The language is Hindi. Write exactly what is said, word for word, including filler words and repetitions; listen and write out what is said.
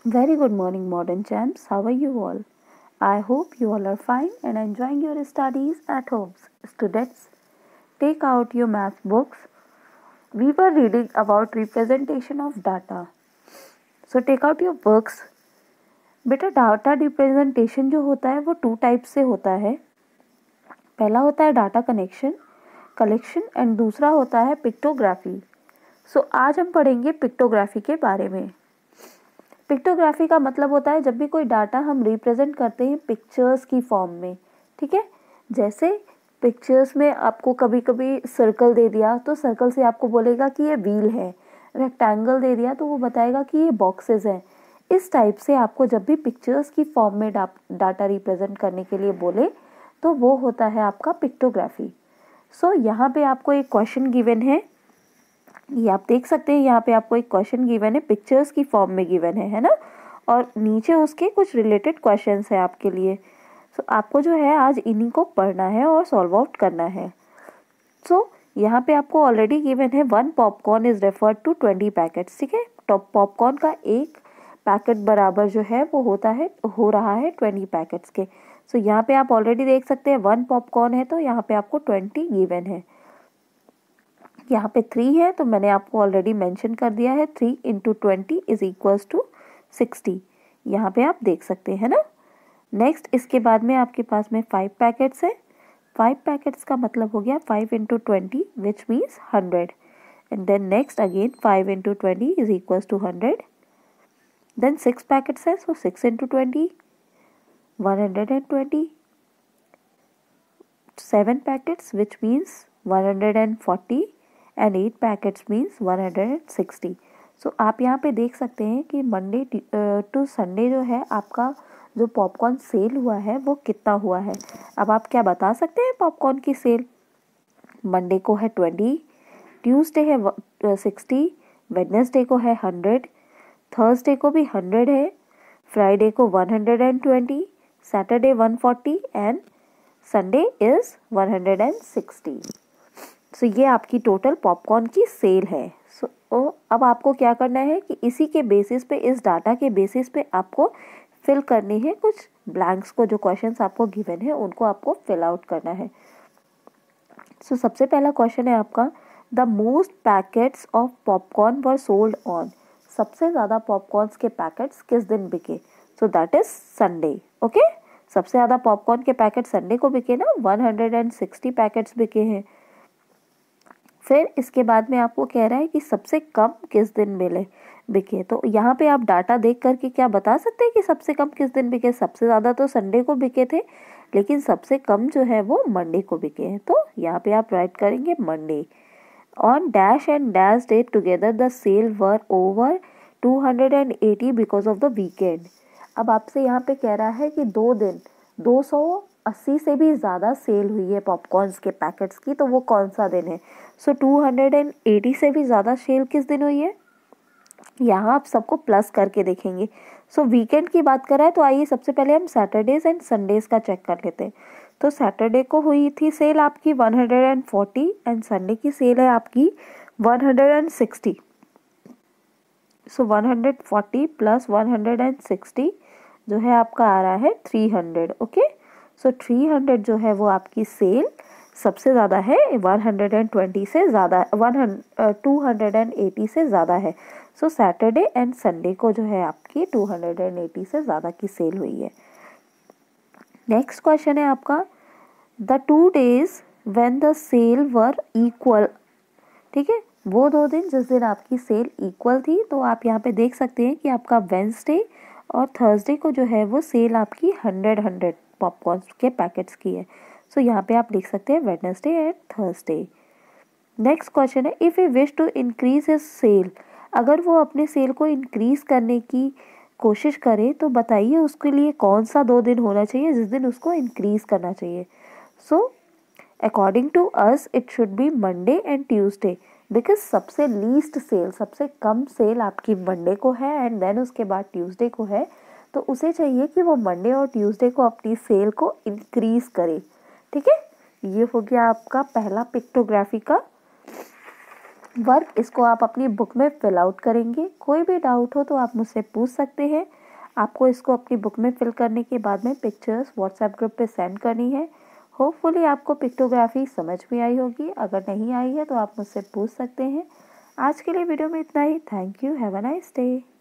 Very good morning, modern champs. How are you all? I hope you all are fine and enjoying your studies at home. Students, take out your math books. We were reading about representation of data. So take out your books. बेटा डाटा रिप्रेजेंटेशन जो होता है वो टू टाइप से होता है. पहला होता है डाटा कनेक्शन कलेक्शन एंड दूसरा होता है पिक्टोग्राफी. सो so, आज हम पढ़ेंगे पिक्टोग्राफी के बारे में. पिक्टोग्राफी का मतलब होता है जब भी कोई डाटा हम रिप्रेजेंट करते हैं पिक्चर्स की फॉर्म में. ठीक है, जैसे पिक्चर्स में आपको कभी कभी सर्कल दे दिया तो सर्कल से आपको बोलेगा कि ये व्हील है, रेक्टेंगल दे दिया तो वो बताएगा कि ये बॉक्सेस हैं. इस टाइप से आपको जब भी पिक्चर्स की फॉर्म में डा, डाटा रिप्रेजेंट करने के लिए बोले तो वो होता है आपका पिक्टोग्राफी. सो so, यहाँ पे आपको एक क्वेश्चन गिवन है. ये आप देख सकते हैं, यहाँ पे आपको एक क्वेश्चन गिवन है, पिक्चर्स की फॉर्म में गिवन है है ना, और नीचे उसके कुछ रिलेटेड क्वेश्चंस है आपके लिए. सो so, आपको जो है आज इन्हीं को पढ़ना है और सॉल्व आउट करना है. सो so, यहाँ पे आपको ऑलरेडी गिवन है one popcorn is referred to twenty packets. ठीक है, टॉप पॉपकॉर्न का एक पैकेट बराबर जो है वो होता है हो रहा है ट्वेंटी पैकेट्स के. सो so, यहाँ पे आप ऑलरेडी देख सकते हैं वन पॉपकॉर्न है तो यहाँ पे आपको ट्वेंटी गिवन है. यहाँ पे थ्री है तो मैंने आपको ऑलरेडी मेंशन कर दिया है three into twenty is equals to sixty. यहाँ पे आप देख सकते हैं ना. नेक्स्ट इसके बाद में आपके पास में फाइव पैकेट्स है. फाइव पैकेट्स का मतलब हो गया five into twenty which means hundred. And then next again five into twenty is equals to hundred. Then six packets है so six into twenty one hundred and twenty. Seven packets which means one hundred and forty and eight packets means one hundred sixty. So आप यहाँ पे देख सकते हैं कि मंडे टू संडे जो है आपका जो पॉपकॉर्न सेल हुआ है वो कितना हुआ है. अब आप क्या बता सकते हैं पॉपकॉर्न की सेल. मंडे को है ट्वेंटी, ट्यूसडे है सिक्सटी, वेडनेसडे को है हंड्रेड, थर्सडे को भी हंड्रेड है, फ्राइडे को one hundred and twenty, Saturday one forty and Sunday is one hundred sixty. So ये आपकी टोटल पॉपकॉर्न की सेल है. सो so, अब आपको क्या करना है कि इसी के बेसिस पे, इस डाटा के बेसिस पे आपको फिल करनी है कुछ ब्लैंक्स को. जो क्वेश्चंस आपको गिवन है उनको आपको फिल आउट करना है. सो so, सबसे पहला क्वेश्चन है आपका the most packets of popcorn were sold on. सबसे ज़्यादा पॉपकॉर्न्स के पैकेट्स किस दिन बिके. So that is Sunday. Okay, सबसे ज़्यादा पॉपकॉर्न के पैकेट संडे को बिके ना, वन हंड्रेड सिक्सटी पैकेट्स बिके हैं. फिर इसके बाद में आपको कह रहा है कि सबसे कम किस दिन मिले बिके. तो यहाँ पे आप डाटा देख करके क्या बता सकते हैं कि सबसे कम किस दिन बिके. सबसे ज़्यादा तो संडे को बिके थे लेकिन सबसे कम जो है वो मंडे को बिके हैं. तो यहाँ पे आप राइट करेंगे Monday. On dash and dash day together the sale were over two hundred eighty because of the weekend. अब आपसे यहाँ पे कह रहा है कि दो दिन दो सौ अस्सी से भी ज़्यादा सेल हुई है पॉपकॉर्न्स के पैकेट्स की, तो वो कौन सा दिन है. सो टू हंड्रेड एटी से भी ज़्यादा सेल किस दिन हुई है. यहाँ आप सबको प्लस करके देखेंगे. सो so, वीकेंड की बात कर रहा है तो आइए सबसे पहले हम सैटरडेज एंड संडेज का चेक कर लेते हैं. तो सैटरडे को हुई थी सेल आपकी one hundred forty and Sunday की सेल है आपकी one hundred sixty. So one hundred forty plus one hundred sixty जो है आपका आ रहा है three hundred. Okay, so three hundred जो है वो आपकी सेल सबसे ज़्यादा है, वन हंड्रेड ट्वेंटी से ज़्यादा, वन टू हंड्रेड एटी से ज़्यादा है. सो सैटरडे एंड संडे को जो है आपकी टू हंड्रेड एटी से ज़्यादा की सेल हुई है. नेक्स्ट क्वेश्चन है आपका the two days when the sale were equal. ठीक है, वो दो दिन जिस दिन आपकी सेल इक्वल थी. तो आप यहाँ पे देख सकते हैं कि आपका वेंसडे और थर्सडे को जो है वो सेल आपकी हंड्रेड हंड्रेड पॉपकॉर्न के पैकेट्स की है. सो so, यहाँ पे आप लिख सकते हैं Wednesday and Thursday. Next question है if you wish to increase his sale. अगर वो अपने सेल को इंक्रीज करने की कोशिश करे तो बताइए उसके लिए कौन सा दो दिन होना चाहिए जिस दिन उसको इंक्रीज करना चाहिए. So according to us it should be Monday and Tuesday because सबसे लीस्ट सेल, सबसे कम सेल आपकी मंडे को है एंड देन उसके बाद ट्यूसडे को है. तो उसे चाहिए कि वो मंडे और ट्यूसडे को अपनी सेल को इंक्रीज करे. ठीक है, ये हो गया आपका पहला पिक्टोग्राफी का वर्क इसको आप अपनी बुक में फिल आउट करेंगे। कोई भी डाउट हो तो आप मुझसे पूछ सकते हैं। आपको इसको अपनी बुक में फिल करने के बाद में पिक्चर्स व्हाट्सएप ग्रुप पे सेंड करनी है। होपफुली आपको पिक्टोग्राफी समझ में आई होगी। अगर नहीं आई है तो आप मुझसे पूछ सकते हैं। आज के लिए वीडियो में इतना ही। Thank you. Have a nice day.